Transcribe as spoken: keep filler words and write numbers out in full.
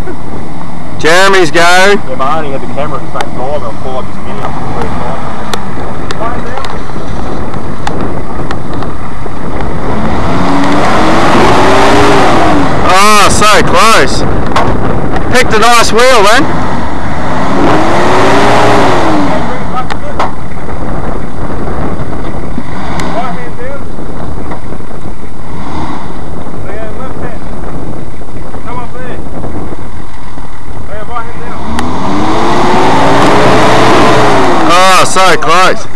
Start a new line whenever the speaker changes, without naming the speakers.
Jeremy's go.
Yeah, but I only had the camera at the same time. I'll pull up his mini up the first time.
Oh, so close. Picked a nice wheel then. Oh, so close.